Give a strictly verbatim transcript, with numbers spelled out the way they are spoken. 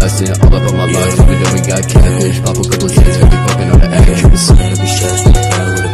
bustin' all up on my life. Even though we got catfish, pop a couple Zans, got me fucking on the actress.